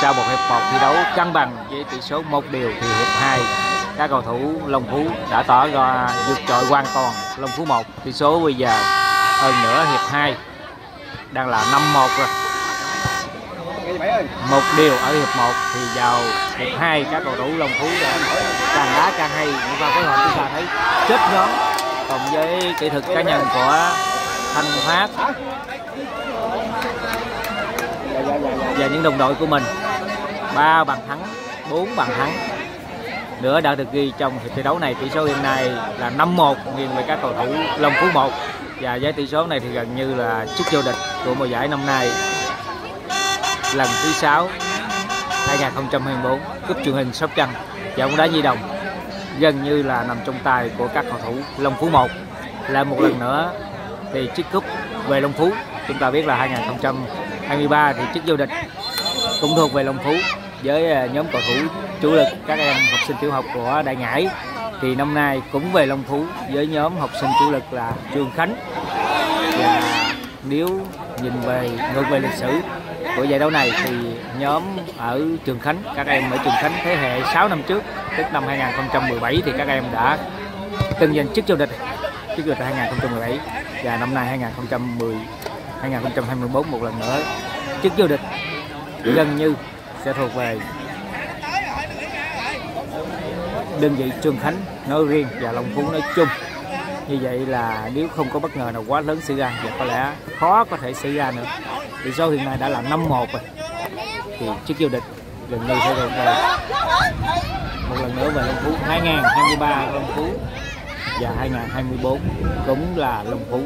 sau một hiệp 1 thi đấu cân bằng với tỷ số 1-1 thì hiệp 2 các cầu thủ Long Phú đã tỏ ra vượt trội hoàn toàn Long Phú 1. Tỷ số bây giờ hơn nữa hiệp 2 đang là 5-1 rồi. 1-1 ở hiệp 1 thì vào hiệp 2 các cầu thủ Long Phú đã càng đá càng hay, những pha phối hợp chúng ta thấy chết nhóm, còn với kỹ thuật cá nhân của Thanh Phát và những đồng đội của mình, 3 bàn thắng 4 bàn thắng nữa đã được ghi trong hiệp thi đấu này. Tỷ số hiện nay là 5-1 nghiêng về các cầu thủ Long Phú 1, và với tỷ số này thì gần như là chức vô địch của mùa giải năm nay lần thứ 6 2024 cúp truyền hình Sóc Trăng và bóng đá Nhi Đồng gần như là nằm trong tay của các cầu thủ Long Phú 1. Lại một lần nữa thì chiếc cúp về Long Phú, chúng ta biết là 2023 thì chức vô địch cũng thuộc về Long Phú với nhóm cầu thủ chủ lực các em học sinh tiểu học của Đại Ngãi, thì năm nay cũng về Long Phú với nhóm học sinh chủ lực là Trường Khánh. Và nếu nhìn về ngược về lịch sử của giải đấu này thì nhóm ở Trường Khánh, các em ở Trường Khánh thế hệ 6 năm trước, tức năm 2017 thì các em đã từng giành chức vô địch 2017, và năm nay 2024 một lần nữa chức vô địch gần như sẽ thuộc về đơn vị Trường Khánh nói riêng và Long Phú nói chung. Như vậy là nếu không có bất ngờ nào quá lớn xảy ra, và có lẽ khó có thể xảy ra nữa, tỷ số hiện nay đã là 5-1 rồi, thì chức vô địch gần như sẽ thuộc về một lần nữa về Long Phú. 2023 Long Phú và 2024 cũng là Long Phú.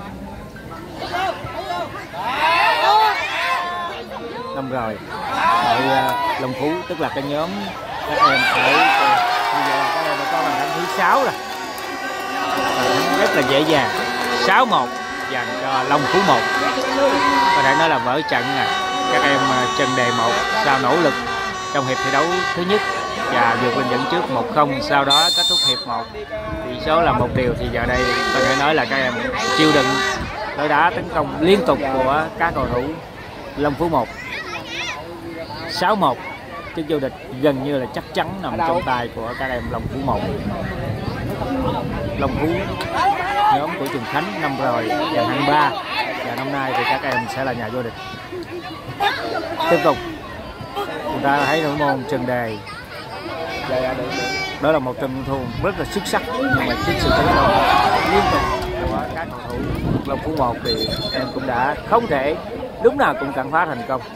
Năm rồi tại Long Phú, tức là cái nhóm các em sẽ bây giờ các em đã có bàn thắng thứ 6 rồi, rất là dễ dàng, 6-1 dành cho Long Phú 1. Có thể nói là vỡ trận này. Các em Trần Đề 1 sau nỗ lực trong hiệp thi đấu thứ nhất và vượt lên dẫn trước 1-0, sau đó kết thúc hiệp 1 tỷ số là 1-1, thì giờ đây có thể nói là các em chịu đựng lối đá tấn công liên tục của các cầu thủ Long Phú 1. 6-1, chức vô địch gần như là chắc chắn nằm trong tay của các em Long Phú 1. Long Phú nhóm của Trường Khánh năm rồi giành hạng 3, và năm nay thì các em sẽ là nhà vô địch. Tiếp tục chúng ta thấy thủ môn Trần Đề, đó là một trong những thủ rất là xuất sắc, nhưng mà trước sự tấn công liên tục của các cầu thủ Long Phú 1 thì em cũng đã không thể lúc nào cũng cản phá thành công.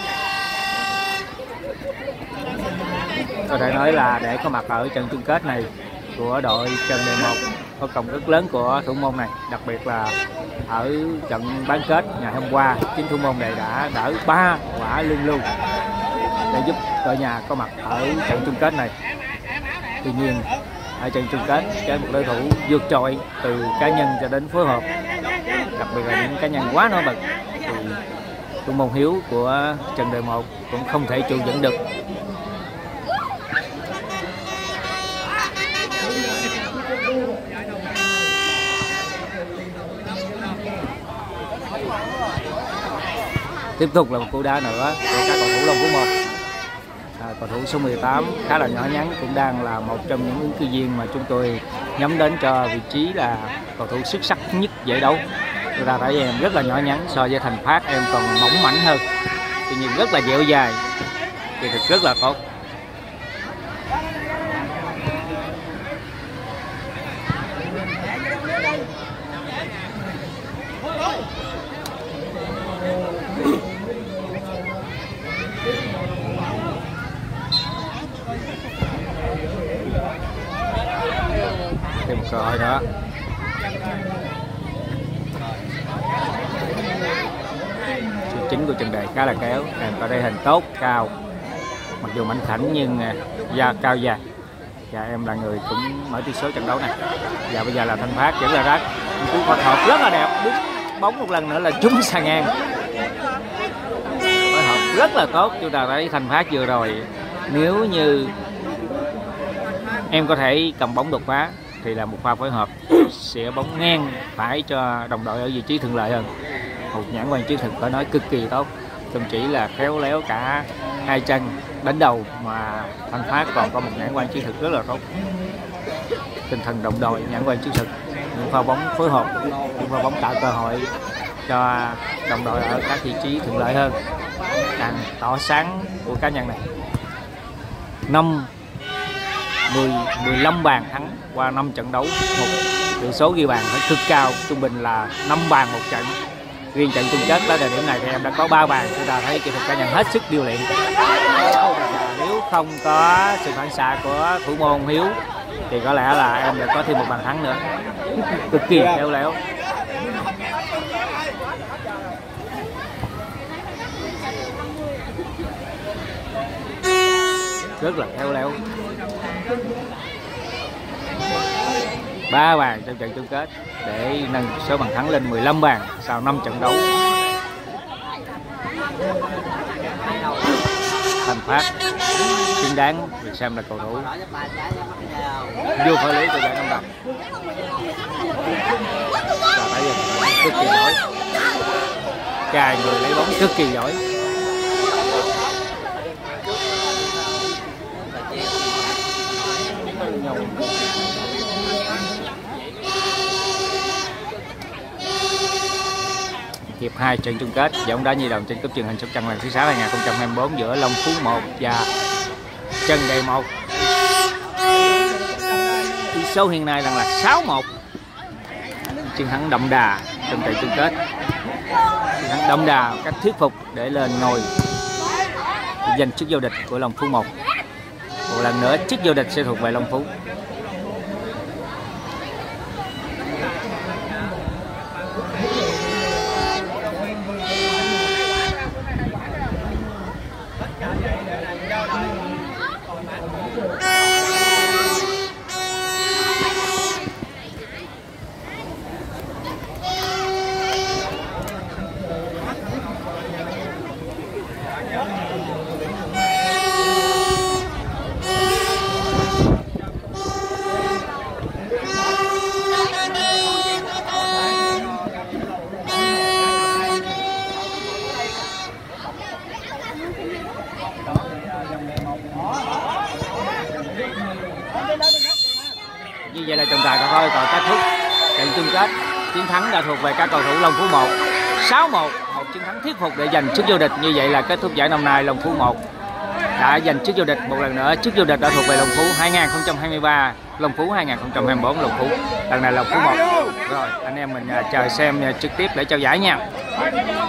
Có thể nói là để có mặt ở trận chung kết này của đội Trần Đề 1 có công rất lớn của thủ môn này, đặc biệt là ở trận bán kết ngày hôm qua, chính thủ môn này đã đỡ 3 quả lưng lưu để giúp đội nhà có mặt ở trận chung kết này. Tuy nhiên ở trận chung kết cái một đối thủ vượt trội từ cá nhân cho đến phối hợp, đặc biệt là những cá nhân quá nổi bật, thì thủ môn Hiếu của Trần Đề 1 cũng không thể trụ vững được. Tiếp tục là một cú đá nữa của các cầu thủ Long Phú 1. Cầu thủ số 18 khá là nhỏ nhắn, cũng đang là một trong những ứng cử viên mà chúng tôi nhắm đến cho vị trí là cầu thủ xuất sắc nhất giải đấu. Chúng ta thấy em rất là nhỏ nhắn, so với Thành Phát em còn mỏng mảnh hơn, tuy nhiên rất là dẻo dai, kỹ thuật rất là tốt. Thêm một cơ hội nữa. Sự chính của Trần Đề khá là kéo, em có đây hình tốt, cao, mặc dù mảnh khảnh nhưng da cao dài, và em là người cũng mở tỷ số trận đấu này. Và bây giờ là Thanh Phát vẫn là rác, cú phối hợp rất là đẹp, đúng bóng một lần nữa là trúng xà ngang, phối hợp rất là tốt. Chúng ta thấy Thanh Phát vừa rồi, nếu như em có thể cầm bóng đột phá thì là một pha phối hợp sẽ bóng ngang phải cho đồng đội ở vị trí thuận lợi hơn. Một nhãn quan chiến thuật phải nói cực kỳ tốt. không chỉ là khéo léo cả hai chân đánh đầu mà Thanh Phát còn có một nhãn quan chiến thuật rất là tốt, tinh thần đồng đội, nhãn quan chiến thuật, những pha bóng phối hợp, những pha bóng tạo cơ hội cho đồng đội ở các vị trí thuận lợi hơn, càng tỏ sáng của cá nhân này. 15 bàn thắng qua 5 trận đấu, một tỷ số ghi bàn phải cực cao, trung bình là 5 bàn một trận. Riêng trận chung kết tới thời điểm này thì em đã có 3 bàn, chúng ta thấy kỹ thuật cá nhân hết sức điêu luyện. Nếu không có sự phản xạ của thủ môn Hiếu thì có lẽ là em đã có thêm một bàn thắng nữa. Cực kỳ khéo léo. Rất là khéo léo. 3 bàn trong trận chung kết để nâng số bàn thắng lên 15 bàn sau 5 trận đấu. Thanh Phát xứng đáng được xem là cầu thủ vô phải lý của giải Nam Đồng. Ta thấy cực kỳ giỏi, cài người lấy bóng cực kỳ giỏi. Hiệp 2 trận chung kết giải bóng đá nhi đồng trên cúp truyền hình Sóc Trăng lần thứ 6 2024 giữa Long Phú 1 và Trần Đề 1. Tỷ số hiện nay đang là 6-1. Chiến thắng đậm đà trong trận chung kết. Chiến thắng đậm đà cách thuyết phục để lên ngôi giành chức vô địch của Long Phú 1. Một lần nữa chức vô địch sẽ thuộc về Long Phú. Như vậy là trọng tài coi còn kết thúc trận chung kết. Chiến thắng đã thuộc về các cầu thủ Long Phú 1 6-1, một chiến thắng thuyết phục để giành chức vô địch. Như vậy là kết thúc giải năm nay Long Phú 1 đã giành chức vô địch một lần nữa. Chức vô địch đã thuộc về Long Phú 2023, Long Phú 2024 Long Phú. Lần này Long Phú 1. Rồi anh em mình chờ xem trực tiếp để trao giải nha.